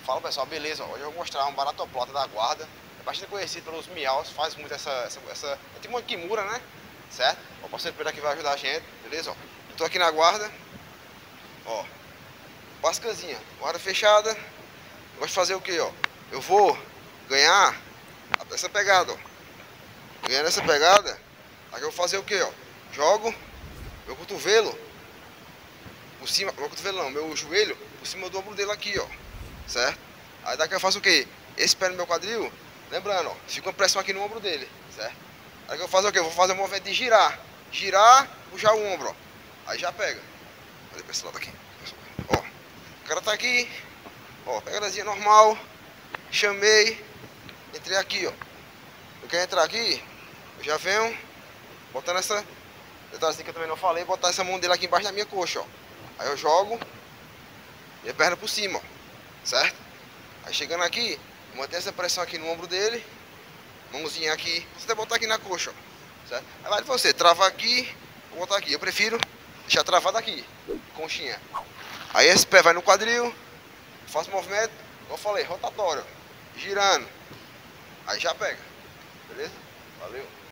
Fala pessoal, beleza? Hoje eu vou mostrar um baratoplata da guarda. É bastante conhecido pelos miaus, faz muito essa é tipo uma kimura, né? Certo? O parceiro Pedro aqui vai ajudar a gente, beleza? Ó, eu tô aqui na guarda, ó, bascazinha, guarda fechada. Eu gosto de fazer o que, ó? Eu vou ganhar essa pegada, ó. Ganhando essa pegada, aí eu vou fazer o que, ó? Jogo meu cotovelo por cima, meu cotovelo não, meu joelho por cima do ombro dele aqui, ó. Certo? Aí daqui eu faço o que? Esse pé no meu quadril, lembrando, ó, fica uma pressão aqui no ombro dele, certo? Aí que eu faço o que? Eu vou fazer o movimento de girar. Girar, puxar o ombro, ó. Aí já pega. Olha pra esse lado aqui. Ó, o cara tá aqui, ó, pegadazinha normal. Chamei, entrei aqui, ó. Eu quero entrar aqui, eu já venho botando essa detalhezinha que eu também não falei, botar essa mão dele aqui embaixo da minha coxa, ó. Aí eu jogo minha perna por cima, ó, certo? Aí chegando aqui, mantém essa pressão aqui no ombro dele, mãozinha aqui, você vai botar aqui na coxa, ó, certo? Aí vai de você, travar aqui, vou botar aqui. Eu prefiro deixar travado aqui, conchinha. Aí esse pé vai no quadril, faço o movimento, como eu falei, rotatório, girando. Aí já pega, beleza? Valeu!